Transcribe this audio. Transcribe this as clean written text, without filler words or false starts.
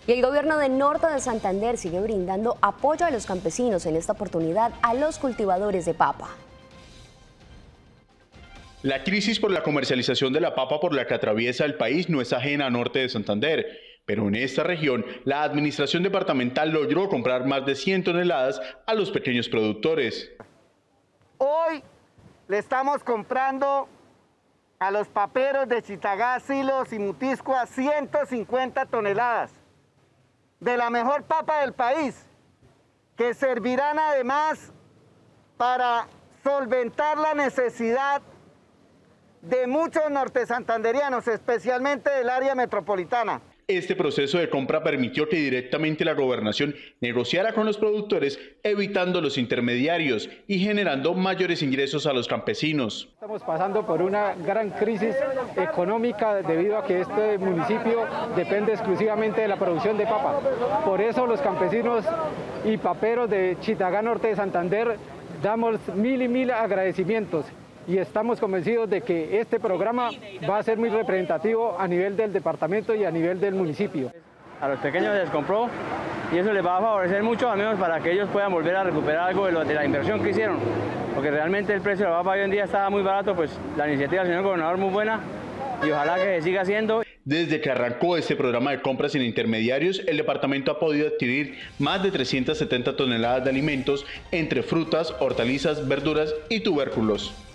Y el gobierno de Norte de Santander sigue brindando apoyo a los campesinos, en esta oportunidad a los cultivadores de papa. La crisis por la comercialización de la papa por la que atraviesa el país no es ajena a Norte de Santander, pero en esta región la administración departamental logró comprar más de 100 toneladas a los pequeños productores. Hoy le estamos comprando a los paperos de Chitagá, Silos y Mutiscoa 150 toneladas de la mejor papa del país, que servirán además para solventar la necesidad de muchos nortesantanderianos, especialmente del área metropolitana. Este proceso de compra permitió que directamente la gobernación negociara con los productores, evitando los intermediarios y generando mayores ingresos a los campesinos. Estamos pasando por una gran crisis económica debido a que este municipio depende exclusivamente de la producción de papa. Por eso los campesinos y paperos de Chitagá, Norte de Santander, damos mil y mil agradecimientos. Y estamos convencidos de que este programa va a ser muy representativo a nivel del departamento y a nivel del municipio. A los pequeños se les compró y eso les va a favorecer mucho, al menos para que ellos puedan volver a recuperar algo de la inversión que hicieron. Porque realmente el precio de la papa hoy en día estaba muy barato, pues la iniciativa del señor gobernador muy buena y ojalá que se siga haciendo. Desde que arrancó este programa de compras sin intermediarios, el departamento ha podido adquirir más de 370 toneladas de alimentos entre frutas, hortalizas, verduras y tubérculos.